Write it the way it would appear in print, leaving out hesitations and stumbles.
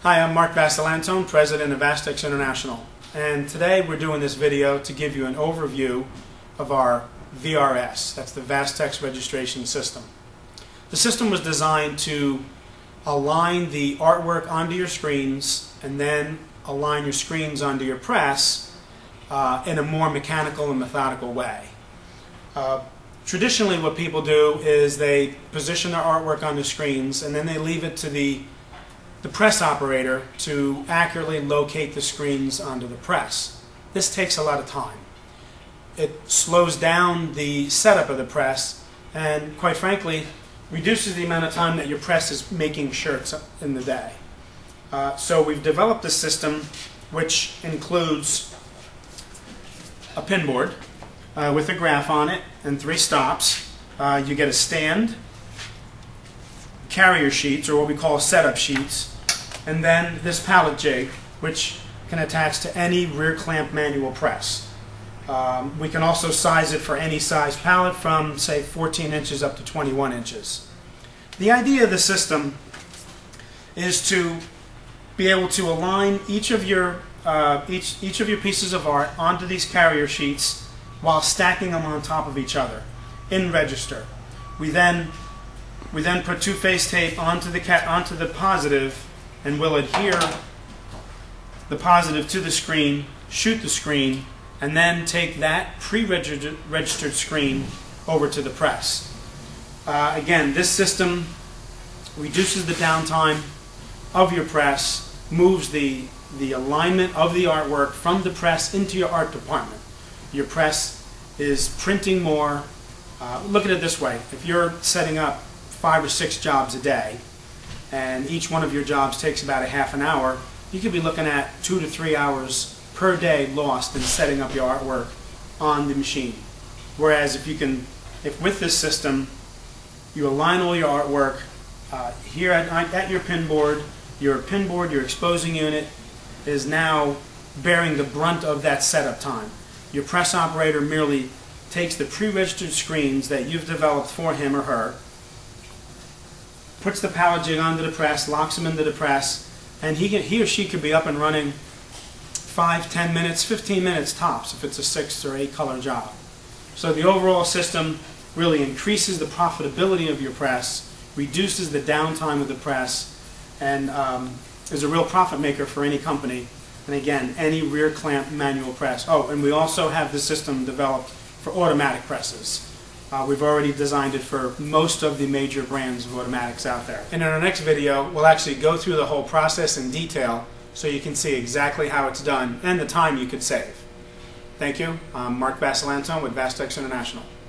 Hi, I'm Mark Vastex, President of Vastex International, and today we're doing this video to give you an overview of our VRS, that's the Vastex Registration System. The system was designed to align the artwork onto your screens and then align your screens onto your press in a more mechanical and methodical way. Traditionally what people do is they position their artwork on the screens and then they leave it to the press operator to accurately locate the screens onto the press. This takes a lot of time. It slows down the setup of the press and, quite frankly, reduces the amount of time that your press is making shirts in the day. So we've developed a system which includes a pin board with a graph on it and 3 stops. You get a stand, carrier sheets, or what we call setup sheets, and then this pallet jig, which can attach to any rear clamp manual press. We can also size it for any size pallet from, say, 14 inches up to 21 inches. The idea of the system is to be able to align each of your pieces of art onto these carrier sheets while stacking them on top of each other in register. We then put 2-phase tape onto the positive, and we'll adhere the positive to the screen, shoot the screen, and then take that pre-registered screen over to the press. Again, this system reduces the downtime of your press, moves the alignment of the artwork from the press into your art department. Your press is printing more. Look at it this way. If you're setting up 5 or 6 jobs a day, and each one of your jobs takes about a half an hour, you could be looking at 2 to 3 hours per day lost in setting up your artwork on the machine. Whereas if with this system, you align all your artwork here at your pin board, your exposing unit is now bearing the brunt of that setup time. Your press operator merely takes the pre-registered screens that you've developed for him or her, puts the pallet jig onto the press, locks them into the press, and he or she could be up and running 5, 10 minutes, 15 minutes tops if it's a 6 or 8 color job. So the overall system really increases the profitability of your press, reduces the downtime of the press, and is a real profit maker for any company. And again, any rear clamp manual press. Oh, and we also have the system developed for automatic presses. We've already designed it for most of the major brands of automatics out there. And in our next video, we'll actually go through the whole process in detail so you can see exactly how it's done and the time you could save. Thank you. I'm Mark Vastex with Vastex International.